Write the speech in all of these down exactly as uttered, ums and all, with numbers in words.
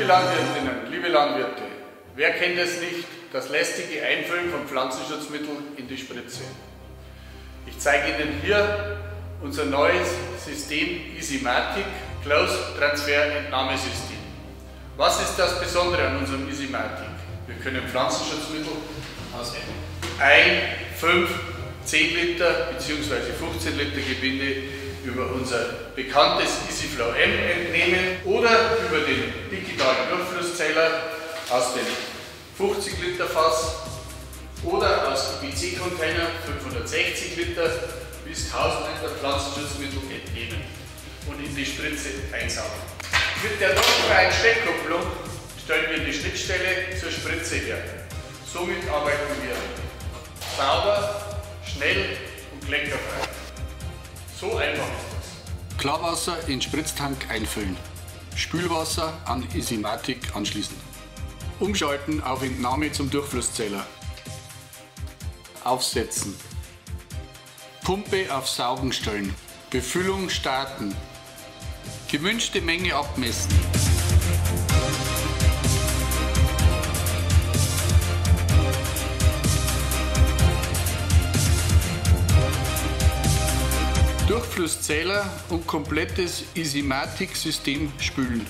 Liebe Landwirtinnen, liebe Landwirte, wer kennt es nicht, das lästige Einfüllen von Pflanzenschutzmitteln in die Spritze? Ich zeige Ihnen hier unser neues System Easymatic Close Transfer Entnahmesystem. Was ist das Besondere an unserem Easymatic? Wir können Pflanzenschutzmittel aus ein, fünf, zehn Liter bzw. fünfzehn Liter Gebinde über unser bekanntes EasyFlow M entnehmen oder über den digitalen Durchflusszähler aus dem fünfzig Liter Fass oder aus dem P C-Container fünfhundertsechzig Liter bis tausend Liter Pflanzenschutzmittel entnehmen und in die Spritze einsaugen. Mit der druckfreien Steckkupplung stellen wir die Schnittstelle zur Spritze her. Somit arbeiten wir sauber, schnell und kleckerfrei. So einfach ist das. Klarwasser in Spritztank einfüllen. Spülwasser an Easymatic anschließen. Umschalten auf Entnahme zum Durchflusszähler. Aufsetzen. Pumpe auf Saugen stellen. Befüllung starten. Gewünschte Menge abmessen. Durchflusszähler und komplettes Easymatic-System spülen.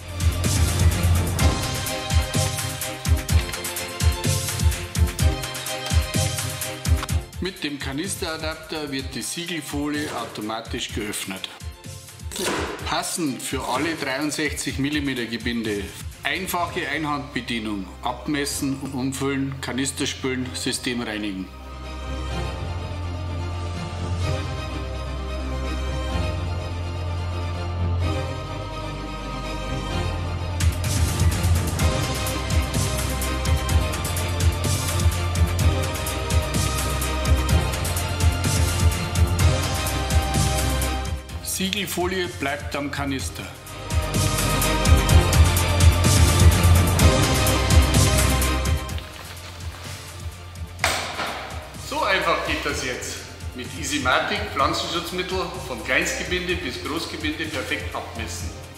Mit dem Kanisteradapter wird die Siegelfolie automatisch geöffnet. Passend für alle dreiundsechzig Millimeter Gebinde. Einfache Einhandbedienung. Abmessen und umfüllen, Kanister spülen, System reinigen. Siegelfolie bleibt am Kanister. So einfach geht das jetzt. Mit Easymatic Pflanzenschutzmittel von Kleinstgebinde bis Großgebinde perfekt abmessen.